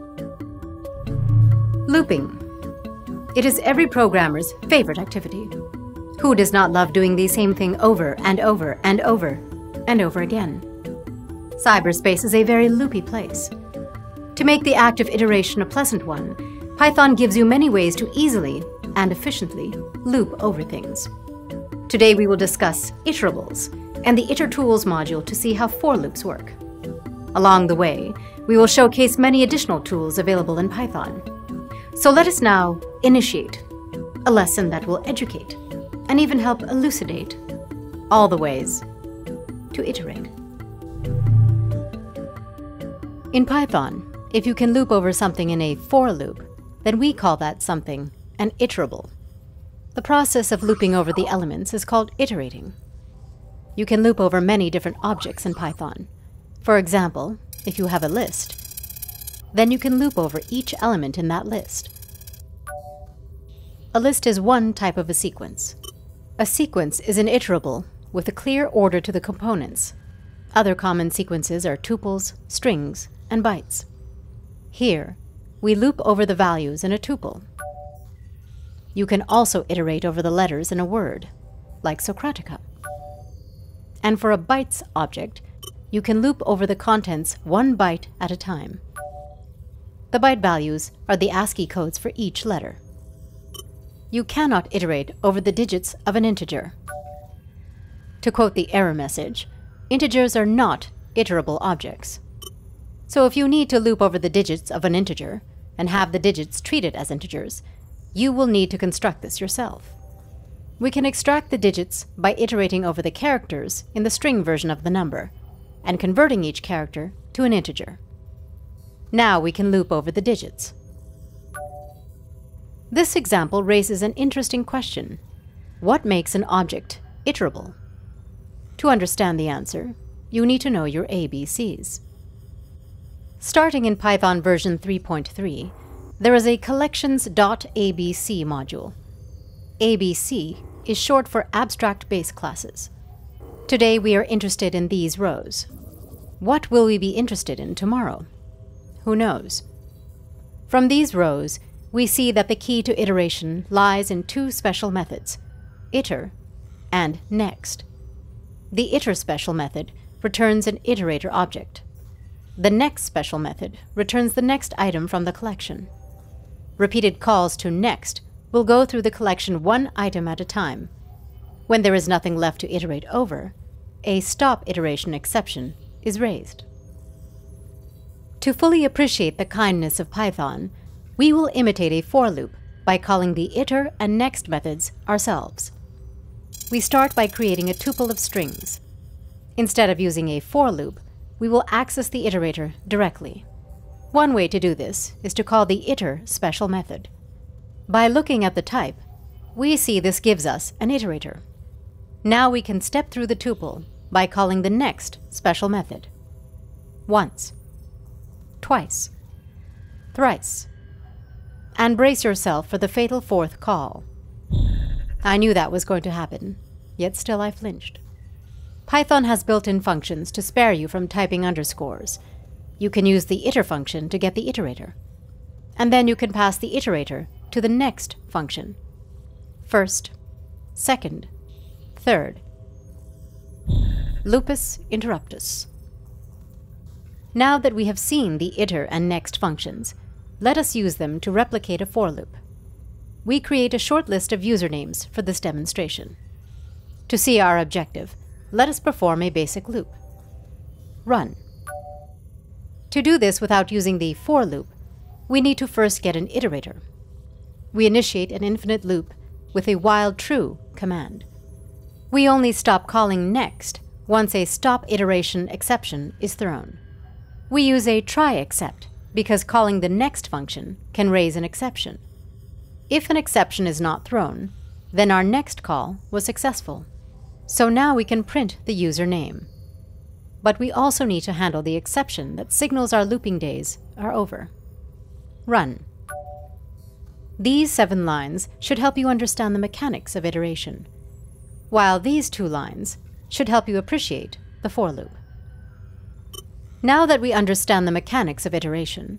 Looping. It is every programmer's favorite activity. Who does not love doing the same thing over and over and over and over again? Cyberspace is a very loopy place. To make the act of iteration a pleasant one, Python gives you many ways to easily and efficiently loop over things. Today we will discuss Iterables and the Itertools module to see how for loops work. Along the way, we will showcase many additional tools available in Python. So let us now initiate a lesson that will educate and even help elucidate all the ways to iterate. In Python, if you can loop over something in a for loop, then we call that something an iterable. The process of looping over the elements is called iterating. You can loop over many different objects in Python. For example, if you have a list, then you can loop over each element in that list. A list is one type of a sequence. A sequence is an iterable with a clear order to the components. Other common sequences are tuples, strings, and bytes. Here, we loop over the values in a tuple. You can also iterate over the letters in a word, like Socratica. And for a bytes object, you can loop over the contents one byte at a time. The byte values are the ASCII codes for each letter. You cannot iterate over the digits of an integer. To quote the error message, integers are not iterable objects. So if you need to loop over the digits of an integer and have the digits treated as integers, you will need to construct this yourself. We can extract the digits by iterating over the characters in the string version of the number and converting each character to an integer. Now we can loop over the digits. This example raises an interesting question. What makes an object iterable? To understand the answer, you need to know your ABCs. Starting in Python version 3.3, there is a collections.abc module. ABC is short for abstract base classes. Today we are interested in these rows. What will we be interested in tomorrow? Who knows? From these rows, we see that the key to iteration lies in two special methods, iter and next. The iter special method returns an iterator object. The next special method returns the next item from the collection. Repeated calls to next will go through the collection one item at a time. When there is nothing left to iterate over, a stop iteration exception is raised. To fully appreciate the kindness of Python, we will imitate a for loop by calling the iter and next methods ourselves. We start by creating a tuple of strings. Instead of using a for loop, we will access the iterator directly. One way to do this is to call the iter special method. By looking at the type, we see this gives us an iterator. Now we can step through the tuple by calling the next special method. Once, twice, thrice, and brace yourself for the fatal fourth call. I knew that was going to happen, yet still I flinched. Python has built-in functions to spare you from typing underscores. You can use the iter function to get the iterator. And then you can pass the iterator to the next function. First, second, third. Lupus interruptus. Now that we have seen the iter and next functions, let us use them to replicate a for loop. We create a short list of usernames for this demonstration. To see our objective, let us perform a basic loop. Run. To do this without using the for loop, we need to first get an iterator. We initiate an infinite loop with a while true command. We only stop calling next once a stop iteration exception is thrown. We use a try except because calling the next function can raise an exception. If an exception is not thrown, then our next call was successful. So now we can print the user name. But we also need to handle the exception that signals our looping days are over. Run. These 7 lines should help you understand the mechanics of iteration, while these 2 lines should help you appreciate the for loop. Now that we understand the mechanics of iteration,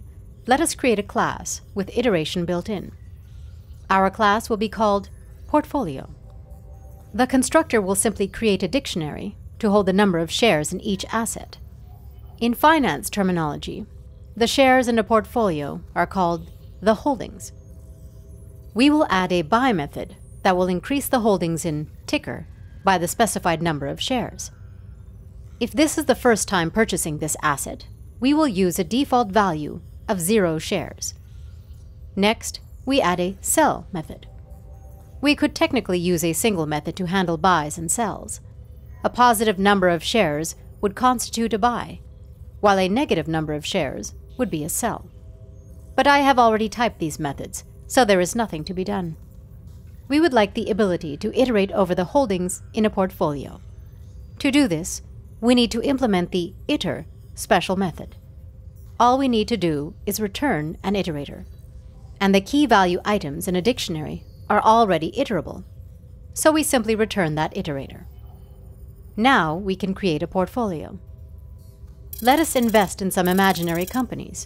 let us create a class with iteration built in. Our class will be called Portfolio. The constructor will simply create a dictionary to hold the number of shares in each asset. In finance terminology, the shares in a portfolio are called the holdings. We will add a buy method that will increase the holdings in ticker by the specified number of shares. If this is the first time purchasing this asset, we will use a default value of 0 shares. Next, we add a sell method. We could technically use a single method to handle buys and sells. A positive number of shares would constitute a buy, while a negative number of shares would be a sell. But I have already typed these methods, so there is nothing to be done. We would like the ability to iterate over the holdings in a portfolio. To do this, we need to implement the iter special method. All we need to do is return an iterator, and the key value items in a dictionary are already iterable, so we simply return that iterator. Now we can create a portfolio. Let us invest in some imaginary companies,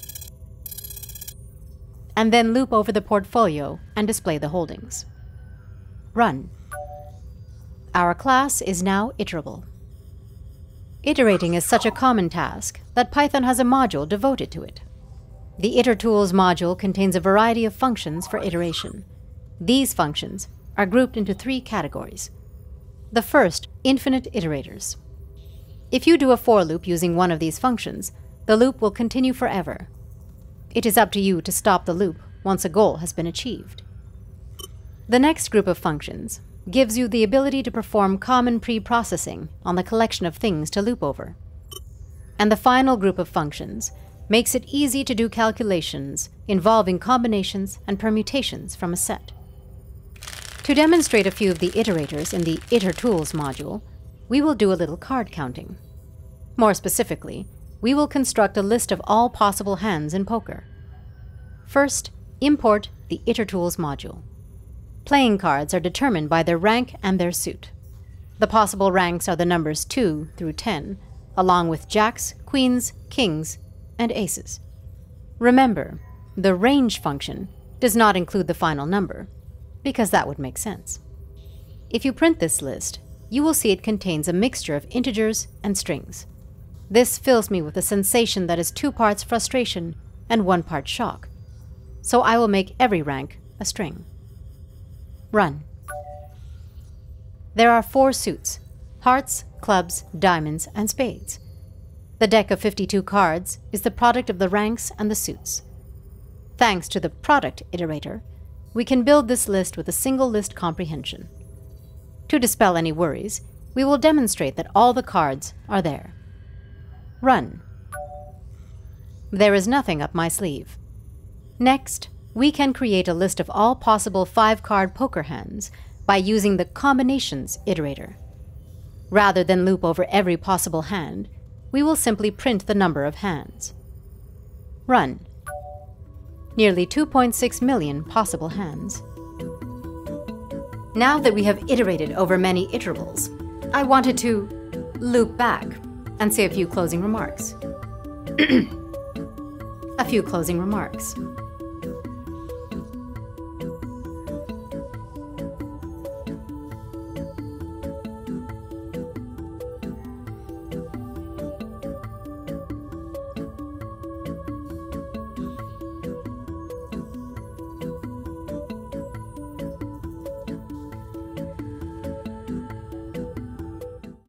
and then loop over the portfolio and display the holdings. Run. Our class is now iterable. Iterating is such a common task that Python has a module devoted to it. The Itertools module contains a variety of functions for iteration. These functions are grouped into 3 categories. The first, infinite iterators. If you do a for loop using one of these functions, the loop will continue forever. It is up to you to stop the loop once a goal has been achieved. The next group of functions gives you the ability to perform common pre-processing on the collection of things to loop over. And the final group of functions makes it easy to do calculations involving combinations and permutations from a set. To demonstrate a few of the iterators in the Itertools module, we will do a little card counting. More specifically, we will construct a list of all possible hands in poker. First, import the Itertools module. Playing cards are determined by their rank and their suit. The possible ranks are the numbers 2 through 10, along with jacks, queens, kings, and aces. Remember, the range function does not include the final number, because that would make sense. If you print this list, you will see it contains a mixture of integers and strings. This fills me with a sensation that is 2 parts frustration and 1 part shock. So I will make every rank a string. Run. There are 4 suits: hearts, clubs, diamonds, and spades. The deck of 52 cards is the product of the ranks and the suits. Thanks to the product iterator, we can build this list with a single list comprehension. To dispel any worries, we will demonstrate that all the cards are there. Run. There is nothing up my sleeve. Next, we can create a list of all possible 5-card poker hands by using the combinations iterator. Rather than loop over every possible hand, we will simply print the number of hands. Run. Nearly 2.6 million possible hands. Now that we have iterated over many iterables, I wanted to loop back and say a few closing remarks. A few closing remarks.